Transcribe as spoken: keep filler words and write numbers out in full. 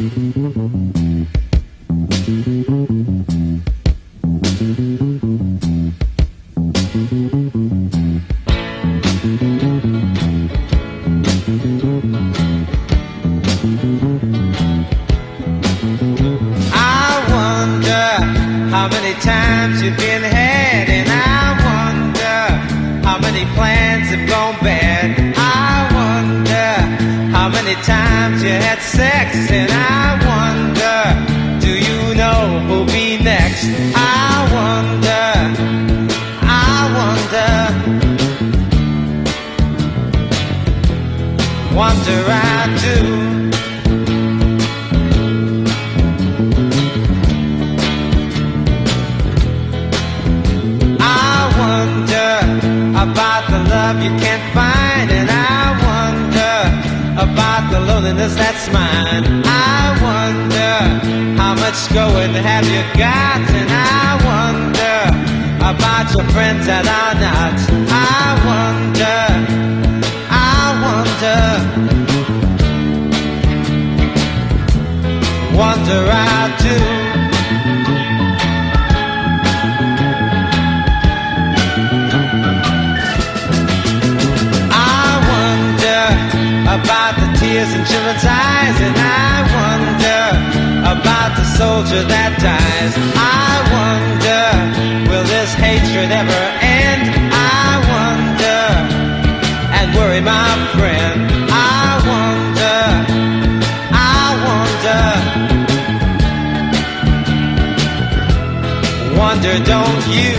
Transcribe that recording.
How many times you've been had, and I wonder how many plans have gone bad. I wonder how many times you had sex, and I wonder, do you know who'll be next? I wonder, I wonder, wonder I do. About the love you can't find, and I wonder about the loneliness that's mine. I wonder how much going have you got, and I wonder about your friends that are not. I wonder, I wonder, wonder I do. About the tears in children's eyes, and I wonder about the soldier that dies. I wonder, will this hatred ever end? I wonder, and worry my friend. I wonder, I wonder, wonder don't you?